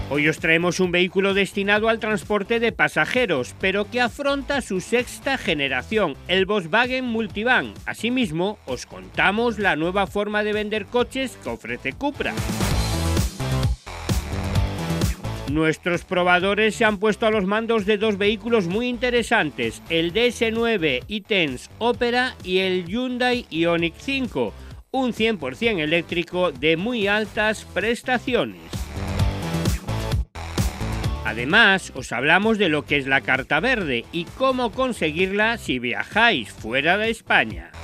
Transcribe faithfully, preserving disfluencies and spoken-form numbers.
Hoy os traemos un vehículo destinado al transporte de pasajeros, pero que afronta su sexta generación, el Volkswagen Multivan. Asimismo, os contamos la nueva forma de vender coches que ofrece Cupra. Nuestros probadores se han puesto a los mandos de dos vehículos muy interesantes, el D S nueve e-Tense Opera y el Hyundai Ioniq cinco, un cien por cien eléctrico de muy altas prestaciones. Además, os hablamos de lo que es la Carta Verde y cómo conseguirla si viajáis fuera de España.